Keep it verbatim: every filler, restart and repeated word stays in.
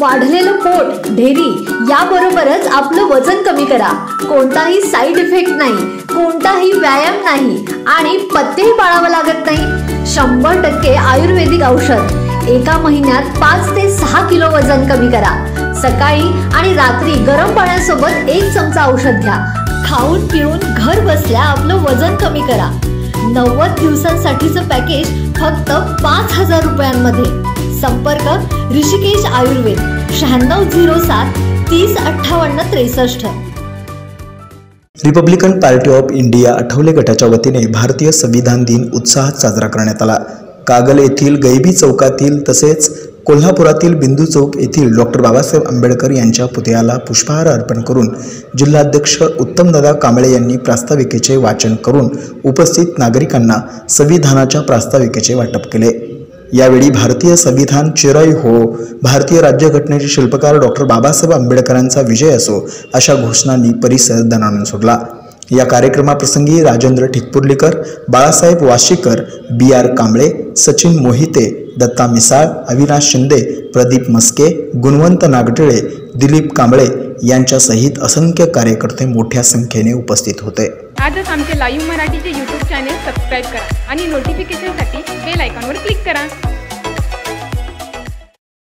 वाढलेलं पोट, ढेरी याबरोबरच आपलं वजन कमी करा। कोणताही साईड इफेक्ट नाही, कोणताही व्यायाम नाही आणि पथ्यही पाळावं लागत नाही। शंभर टक्के आयुर्वेदिक औषध। एका महिन्यात पाच ते सहा किलो वजन कमी करा। सकाळी आणि रात्री गरम पाण्यासोबत एक चमचा औषध घ्या। खाऊन पिऊन घर बसल्या आपलं वजन कमी करा। नव्वद दिवसांसाठीचं पॅकेज फक्त पाच हजार रुपयांमध्ये। संपर्क ऋषिकेश आयुर्वेद, शहाण्णव झिरो सात तीस अठ्ठावन्न त्रेसष्ट। Republican Party of India Athawale गटाच्या वतीने भारतीय संविधान दिन उत्साहात साजरा करण्यात आला। कागल येथील गैबी चौकातील तसेच कोल्हापुरातील बिंदू चौक येथील डॉक्टर बाबासाहेब आंबेडकर यांच्या पुतळ्याला पुष्पहार अर्पण करून जिल्हाध्यक्ष उत्तमदादा कांबळे यांनी प्रास्ताविकेचे वाचन करून उपस्थित नागरिकांना संविधानाच्या प्रास्ताविकेचे वाटप केले। यावेळी भारतीय संविधान चिरायू हो, भारतीय राज्यघटनेचे शिल्पकार डॉक्टर बाबासाहेब आंबेडकरांचा विजय असो अशा घोषणांनी परिसर दणाणून सोडला। या कार्यक्रमाप्रसंगी राजेंद्र ठिकपुर्लीकर, बाळासाहेब वाशीकर, बी आर कांबळे, सचिन मोहिते, दत्ता मिसाळ, अविनाश शिंदे, प्रदीप मस्के, गुणवंत नागटिळे, दिलीप कांबळे यांच्यासहित असंख्य कार्यकर्ते मोठ्या संख्येने उपस्थित होते। आजच आमचे लाईव्ह मराठीचे यूट्यूब चॅनेल सबस्क्राईब करा आणि नोटिफिकेशनसाठी बेल आयकॉनवर क्लिक करा।